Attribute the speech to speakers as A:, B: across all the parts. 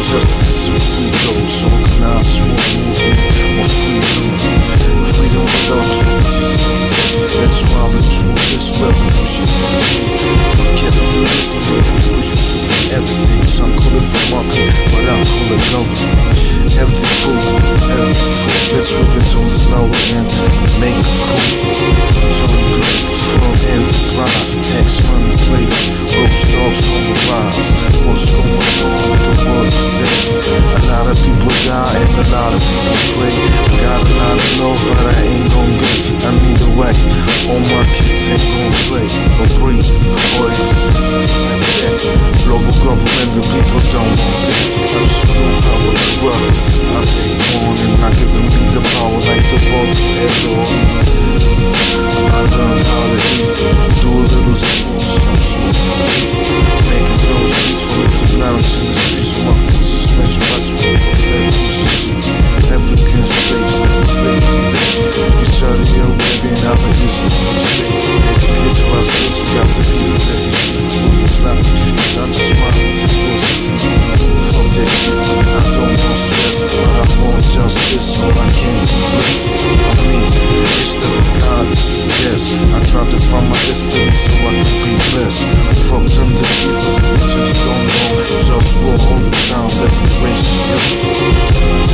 A: justice and freedoms, organized war movement or freedom. Freedom without truth is free. That's why the truth is revolution. Capitalism will push you to everything. Some call it free market, but I call it government. Healthy food, better get on slow and make a coup. Join Globalfirm enterprise, tax money plays, GhostDogz on the rise. What's going on in the world today? A lot of people die and a lot of people pray. Got a lot of love, but I ain't gon' get. I need a whack. All my kids ain't gon' play or breathe or exist like that. Global government, the people don't want that. Absolute power corrupts. I take on and not giving me the power like the boat has on. I learned how to eat, do a little some making those beats for me to lounge in the streets. So my feet is smashed by sweat, fat pieces. African slaves, slaves today. We Saudi Arabia and other Islamic states. Educate to ourselves, got the people that deceive. Islamic, cause I just want to see what's the sea. Fuck that shit, I don't want stress, but I want justice, so I can't be blessed. I mean, it's the God, yes. I try to find my destiny so I can be blessed. Fuck them deceivers, they just don't know. JustWar all the time, that's the way she goes.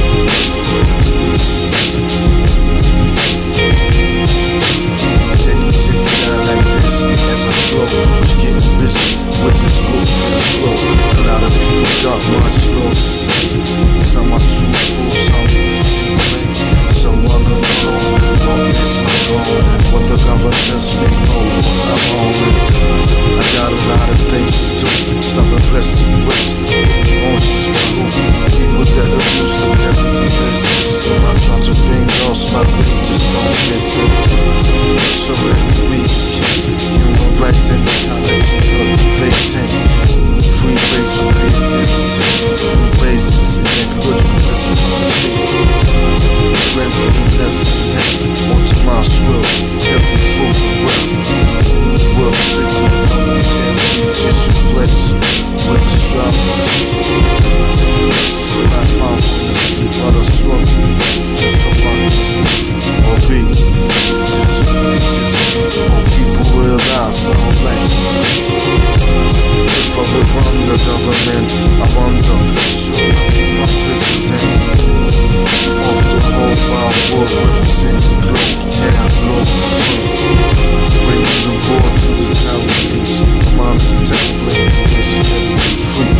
A: Check it out like this as I flow. Was getting busy with this Globalfirm flow. A lot of people got my slow to say. Some are too full, some the same way. So I don't know what is my goal and what the government tells me know what I'm on. I got a lot of things to do. Stop investing ways, emotions my hope. People that abuse the capitalism. So I try to bring lost, but they just don't listen. So that we can human rights and equality cultivating. Free base for creativity, free basics and ecological responsibility. Friendliness and optimized world, healthy food and wealth. Work strictly volunteer, just a place with astrologers. This is a life I wanna see, but I struggle just so I can or be. All people realize I don't like it. If I will run the government, I wonder, should I be my president? Of the whole wide world, representing Globalfirm. Bringing the board to the talent needs. Mom's a template, free.